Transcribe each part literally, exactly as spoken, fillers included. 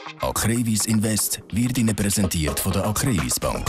Acrevis Invest wird Ihnen präsentiert von der Acrevis Bank.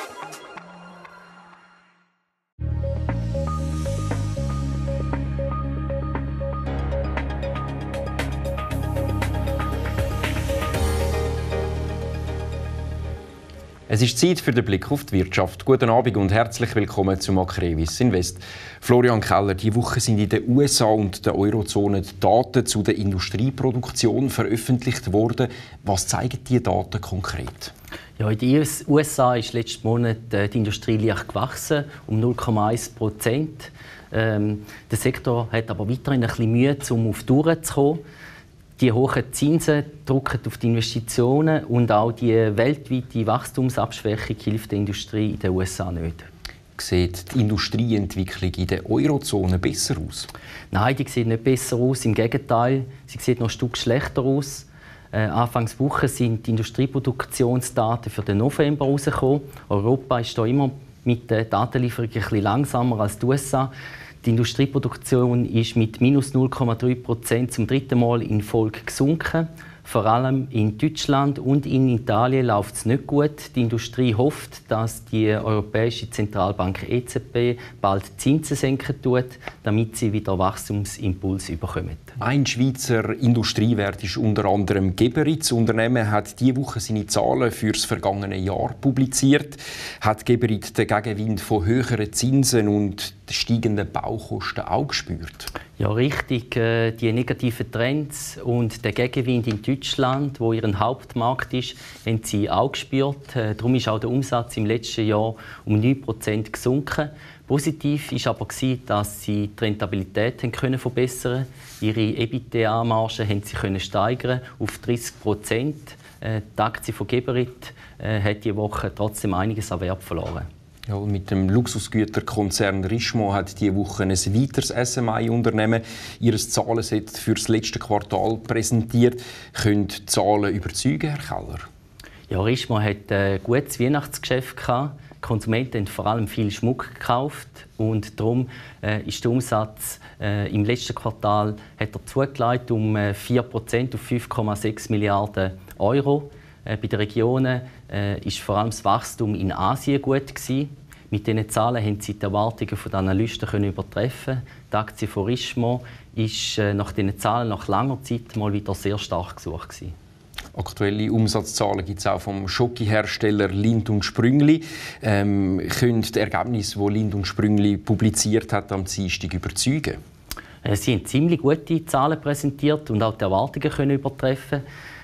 Es ist Zeit für den Blick auf die Wirtschaft. Guten Abend und herzlich willkommen zum Acrevis Invest. Florian Keller, diese Woche sind in den U S A und der Eurozone die Daten zu der Industrieproduktion veröffentlicht worden. Was zeigen diese Daten konkret? Ja, in den U S A ist letzten Monat die Industrie leicht gewachsen, um null Komma eins Prozent. Ähm, der Sektor hat aber weiterhin ein bisschen Mühe, um auf die Tour zu kommen. Die hohen Zinsen drücken auf die Investitionen und auch die weltweite Wachstumsabschwächung hilft der Industrie in den U S A nicht. Sieht die Industrieentwicklung in der Eurozone besser aus? Nein, die sieht nicht besser aus. Im Gegenteil, sie sieht noch ein Stück schlechter aus. Äh, Anfangs Woche sind die Industrieproduktionsdaten für den November herausgekommen. Europa ist da immer mit der Datenlieferung ein bisschen langsamer als die U S A. Die Industrieproduktion ist mit minus null Komma drei Prozent zum dritten Mal in Folge gesunken. Vor allem in Deutschland und in Italien läuft es nicht gut. Die Industrie hofft, dass die Europäische Zentralbank E Z B bald Zinsen senken tut, damit sie wieder Wachstumsimpuls bekommen. Ein Schweizer Industriewert ist unter anderem Geberit. Das Unternehmen hat diese Woche seine Zahlen für das vergangene Jahr publiziert. Hat Geberit den Gegenwind von höheren Zinsen und steigenden Baukosten auch gespürt? Ja, richtig. Die negativen Trends und der Gegenwind in Deutschland, wo ihr Hauptmarkt ist, haben sie auch gespürt. Darum ist auch der Umsatz im letzten Jahr um neun Prozent gesunken. Positiv war aber, dass sie die Rentabilität können verbessern konnten. Ihre EBITDA-Marge haben sie können steigern auf dreißig Prozent. Die Aktie von Geberit hat diese Woche trotzdem einiges an Wert verloren. Ja, mit dem Luxusgüterkonzern Richemont hat diese Woche ein weiteres S M I-Unternehmen ihr Zahlenset für das letzte Quartal präsentiert. Können die Zahlen überzeugen, Herr Keller? Ja, Richemont hat ein gutes Weihnachtsgeschäft gehabt. Die Konsumenten haben vor allem viel Schmuck gekauft und darum äh, ist der Umsatz äh, im letzten Quartal hat er zugelegt um äh, vier Prozent auf fünf Komma sechs Milliarden Euro. Bei den Regionen war äh, vor allem das Wachstum in Asien gut gewesen. Mit diesen Zahlen haben sie die Erwartungen der Analysten können übertreffen. Die Aktie von Richemont ist äh, nach diesen Zahlen nach langer Zeit mal wieder sehr stark gesucht gewesen. Aktuelle Umsatzzahlen gibt es auch vom Schoki-Hersteller Lindt und Sprüngli. Ähm, können die Ergebnisse, die Lindt und Sprüngli publiziert hat, am Dienstag überzeugen? Äh, sie haben ziemlich gute Zahlen präsentiert und auch die Erwartungen können übertreffen.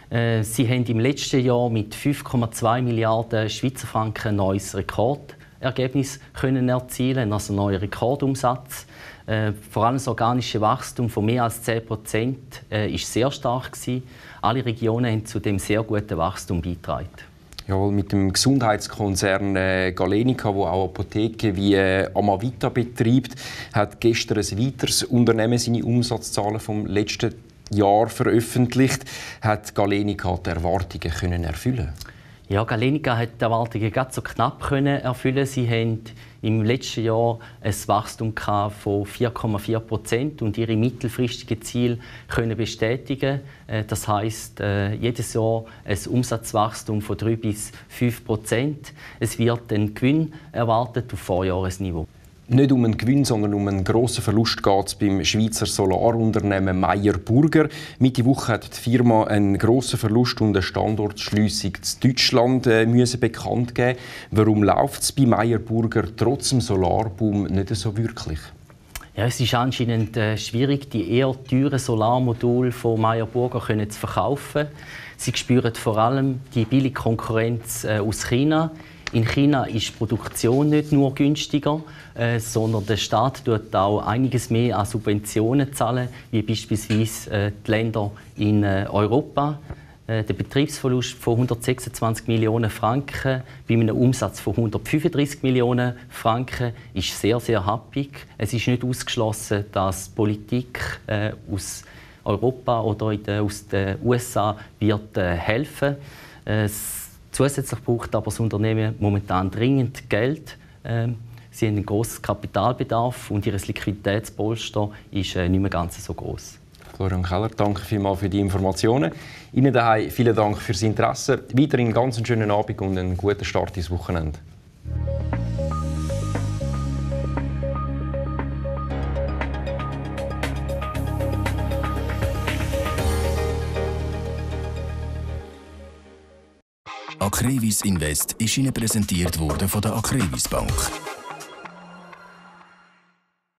Sie haben im letzten Jahr mit fünf Komma zwei Milliarden Schweizer Franken ein neues Rekordergebnis können erzielen, also einen neuen Rekordumsatz. Vor allem das organische Wachstum von mehr als zehn Prozent ist sehr stark gewesen. Alle Regionen haben zu dem sehr guten Wachstum beigetragen. Ja, mit dem Gesundheitskonzern äh, Galenica, der auch Apotheken wie äh, Amavita betreibt, hat gestern ein weiteres Unternehmen seine Umsatzzahlen vom letzten Jahr veröffentlicht. Hat Galenica die Erwartungen können erfüllen? Ja, Galenica hat die Erwartungen ganz so knapp können erfüllen. Sie haben im letzten Jahr ein Wachstum von vier Komma vier Prozent und ihre mittelfristigen Ziele können bestätigen. Das heisst, jedes Jahr ein Umsatzwachstum von drei bis fünf Prozent. Es wird ein Gewinn erwartet auf Vorjahresniveau. Nicht um einen Gewinn, sondern um einen grossen Verlust geht es beim Schweizer Solarunternehmen Meyer Burger. Mitte Woche hat die Firma einen grossen Verlust und eine Standortschliessung in Deutschland äh, müssen bekannt geben. Warum läuft es bei Meyer Burger trotz dem Solarboom nicht so wirklich? Ja, es ist anscheinend äh, schwierig, die eher teuren Solarmodule von Meyer Burger können zu verkaufen. Sie spüren vor allem die billige Konkurrenz äh, aus China. In China ist die Produktion nicht nur günstiger, äh, sondern der Staat tut auch einiges mehr an Subventionen zahlen, wie beispielsweise äh, die Länder in äh, Europa. Äh, der Betriebsverlust von hundertsechsundzwanzig Millionen Franken bei einem Umsatz von hundertfünfunddreißig Millionen Franken ist sehr, sehr happig. Es ist nicht ausgeschlossen, dass die Politik äh, aus Europa oder in der, aus den U S A wird äh, helfen. Äh, Zusätzlich braucht aber das Unternehmen momentan dringend Geld. Sie haben einen grossen Kapitalbedarf und ihr Liquiditätspolster ist nicht mehr ganz so groß. Florian Keller, danke vielmals für die Informationen. Ihnen daheim vielen Dank fürs Interesse. Weiterhin ganz einen schönen Abend und einen guten Start ins Wochenende. Acrevis Invest ist Ihnen präsentiert worden von der Acrevis Bank.